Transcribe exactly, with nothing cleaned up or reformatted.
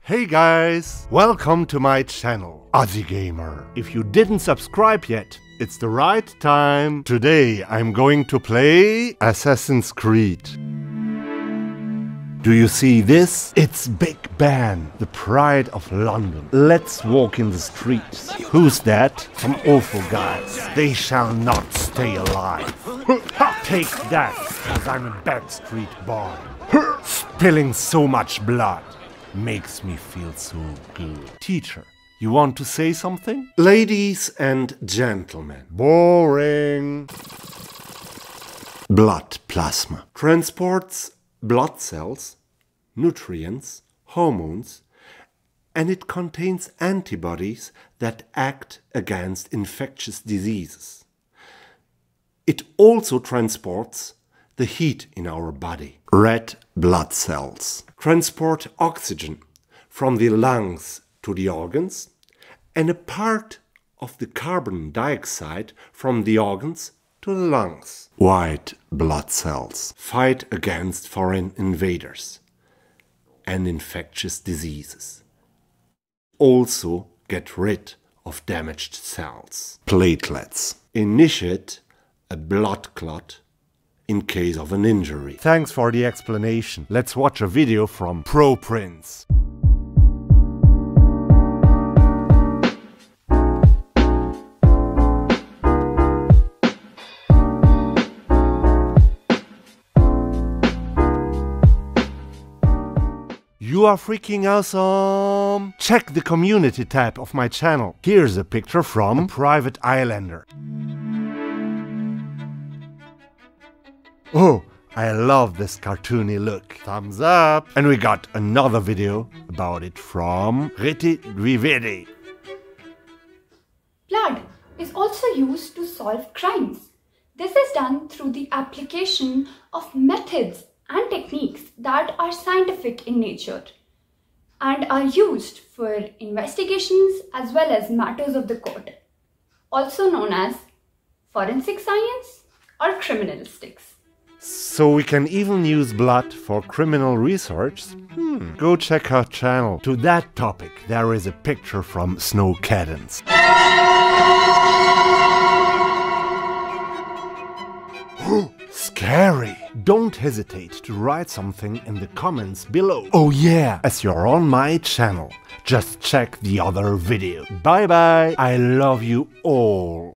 Hey guys, welcome to my channel, AziGamer. If you didn't subscribe yet, it's the right time. Today I'm going to play Assassin's Creed. Do you see this? It's Big Ben, the pride of London. Let's walk in the streets. Who's that? Some awful guys. They shall not stay alive. Take that, cause I'm a bad street boy. Spilling so much blood makes me feel so good. Teacher, you want to say something? Ladies and gentlemen. Boring. Blood plasma transports blood cells, nutrients, hormones, and it contains antibodies that act against infectious diseases. It also transports the heat in our body. Red blood cells transport oxygen from the lungs to the organs and a part of the carbon dioxide from the organs to the lungs. White blood cells fight against foreign invaders and infectious diseases. Also get rid of damaged cells. Platelets initiate a blood clot in case of an injury. Thanks for the explanation. Let's watch a video from ProPrince. You are freaking awesome! Check the community tab of my channel. Here's a picture from a private islander. Oh, I love this cartoony look. Thumbs up! And we got another video about it from Riti Dwivedi. Blood is also used to solve crimes. This is done through the application of methods and techniques that are scientific in nature and are used for investigations as well as matters of the court, also known as forensic science or criminalistics. So we can even use blood for criminal research? Hmm. Go check our channel. To that topic, there is a picture from Snow Cadence. Scary! Don't hesitate to write something in the comments below. Oh yeah, as you're on my channel, just check the other video. Bye bye! I love you all!